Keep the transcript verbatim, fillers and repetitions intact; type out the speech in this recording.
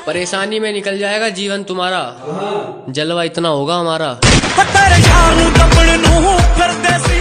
परेशानी में निकल जाएगा जीवन तुम्हारा, जलवा इतना होगा हमारा।